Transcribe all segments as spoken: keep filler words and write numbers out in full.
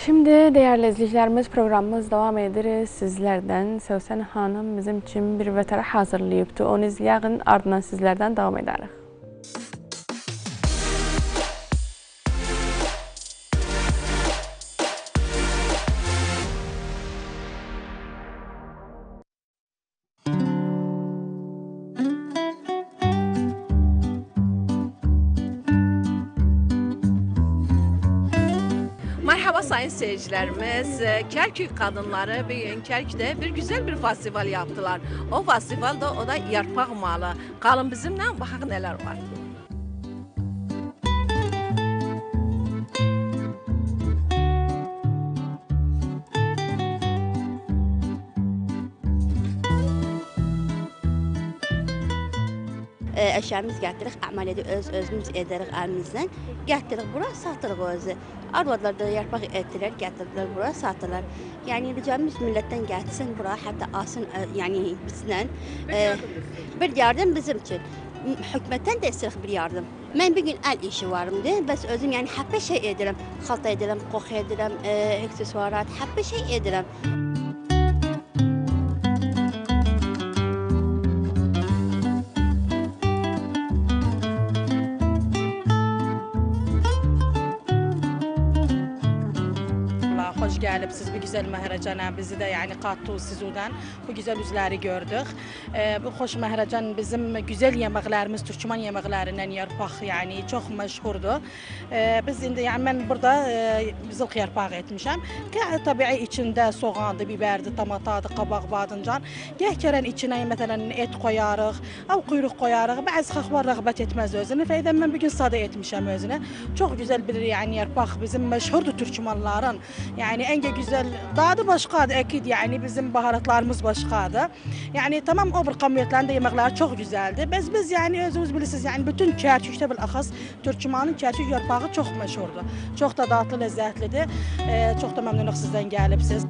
Şimdi değerli izleyicilerimiz programımız devam ederiz. Sizlerden Sevsen Hanım bizim için bir vetera hazırlayıptı. Onu izleyin, ardından sizlerden devam ederiz. Merhaba sayın seyircilerimiz. Kerkük kadınları bugün Kerkük'te bir güzel bir festival yaptılar. O festivalde o da yarpak malı. Kalın bizimle bakın neler var. Eşyamız getiririk, ameliyatı öz özümüz ederiz elimizden. Getiririk buraya satırıq özü. Arvadlar da yarpak ettiler, getirdiler buraya satırlar. Yani ricamız milletten getirsin buraya, hatta alsın yani bizden. E, bir yardım bizim için. Hükümetten de istirik bir yardım. Ben bir gün el işi varımdı. Bes özüm yani hep bir şey ederim. Halta ederim, koku ederim, e, aksesuarat, hep bir şey ederim. Hoş gelipsiz bir güzel mehrecana bizi de yani kattı sizden bu güzel yüzleri gördük. Ee, bu hoş mehrecan bizim güzel yemeklerimiz Türkmen yemeklerinden yarpak yani çok meşhurdu. Ee, biz indi yani ben burada e, bizim yarpak etmişim. Ki tabii içinde soğandı, biberdi, tomatadı, kabak, badıncan. Gehkeren içine mesela et koyarıq, av kuyruk koyarıq. Bazı xalqlar rağbet etmez özünü. Feyden ben bir gün sade etmişim özünü. Çok güzel bir yani yarpak bizim meşhurdu Türkmenlerin. Yani en güzel dadı başkadı ekid yani bizim baharatlarımız başkadı. Yani tamam o bir kamiyetlerinde yemekler çok güzeldi. Biz biz yani özümüz bilirsiniz yani bütün Kerkük'te bilahas Türkmen'in Kerkük yarpağı çok meşhurdu. Çok da tatlı lezzetlidir. Ee, çok da memnunum sizden gelipsiz.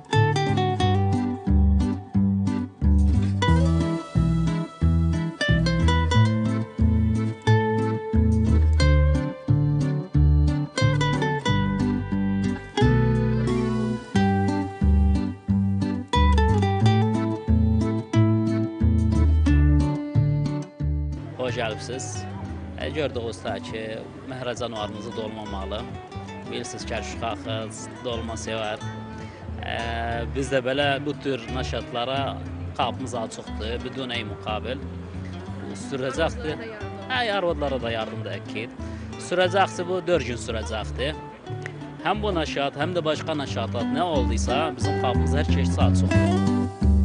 Hoş gəlibsiz. Gördüyünüz ki, məhərəcanlarımızı dolmamalı. Bilirsiniz, Kerkük xalqı dolma sever. Biz də belə bu tür nəşatlara qapımız açıqdır, bidun ey muqabil. Sürəcəkdir. Hə, arvadlara da yardım da ekid. Sürəcəkdir, bu dörd gün sürəcəkdir. Həm bu nəşat, həm də başqa nəşatlar nə olduysa, bizim qapımız hər keçsə açıqdır.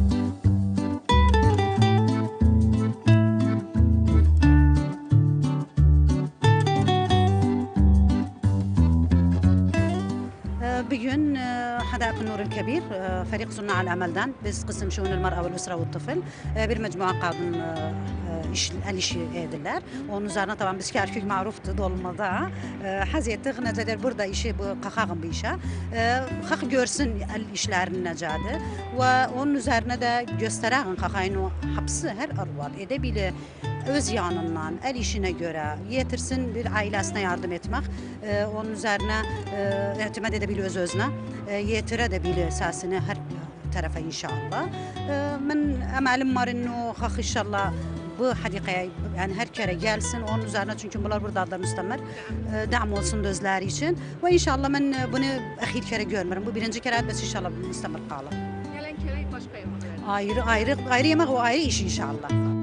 بجون حدائق النور الكبير فريق صناع العملدان بس قسم شؤون المرأة والأسرة والطفل bir mecmua kadın iş, el işi edirler. Onun üzerine tamam biz Kerkük maruftu dolmada. Haziyeti nezedir burada işi bu kakağın bir işe. Hak görsün el işlerin necadı. Ve onun üzerine de gösteren kakağın o hapsi her arval edebilir. Öz yanından, el işine göre yetirsin bir ailesine yardım etmek. Ee, onun üzerine e, etimat edebilir öz özüne. E, yetirebilir sesini her tarafa inşallah. E, ben emelim var inno hak inşallah bu hadikaya yani her kere gelsin onun üzerine çünkü bunlar burada da müstemmer e, dam olsun özleri için ve inşallah ben bunu ahir kere görmüyorum. Bu birinci kere bes inşallah müstemmer kalır. Gelen kere başka yemek. Ayrı ayrı ayrı yemek o ayrı iş inşallah.